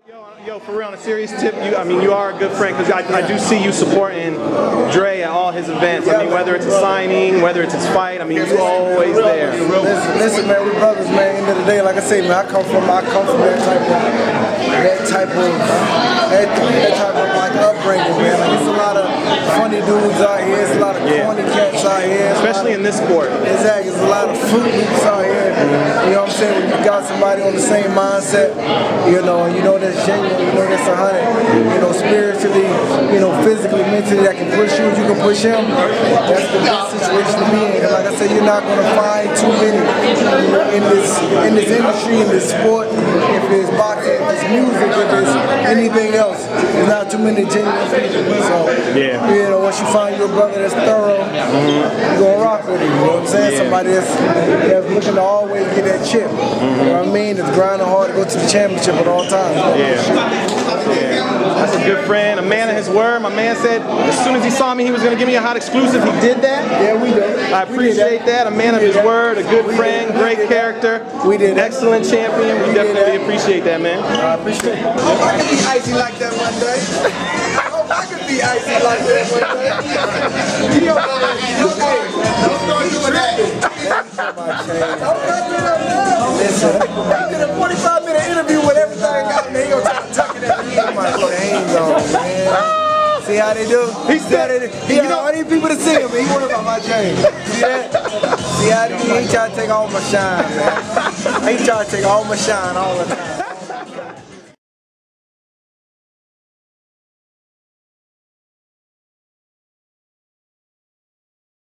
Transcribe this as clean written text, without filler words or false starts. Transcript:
Yo, for real, on a serious tip, you are a good friend because I do see you supporting Dre at all his events. I mean, whether it's a signing, whether it's his fight, I mean, you always there. Listen, man, we brothers, man. End of the day, like I say, man, I come from that type of like upbringing, man. Like, it's a lot of funny dudes out here. It's a lot of corny cats out here. Especially in this sport. Exactly. It's a lot of fruit loops out here. You know what I'm saying? When you got somebody on the same mindset, you know, and you know that's genuine, you know that's 100, you know, spiritually, you know, physically, mentally, that can push you, you can push him. That's the best situation to be in. And like I said, you're not going to find too many in this industry, in this sport. If it's boxing, if it's music, if it's anything else, there's not too many genuine people. So, you know, once you find your brother that's thorough, you're going to rock with him. You know what I'm saying? Somebody that's looking to always get that chip. You know what I mean? That's grinding hard to go to the championship at all times. That's a good friend, a man of his word. My man said as soon as he saw me, he was going to give me a hot exclusive. He did that. Yeah, we did. I appreciate that. A man of his word, a good friend, great character. We did. Excellent champion. We definitely appreciate that, man. I appreciate it. I hope I can be icy like that one day. I hope I can be icy like that one day. Don't start doing that. Listen, I did a 45-minute interview with everything out there. He gonna try to tuck it at me. I'm like, put hands on, man. See how they do? He said he got all these people to see him, but he worried about my chain. See that? See how they do? He trying to take all my shine, man. He trying to take all my shine all the time.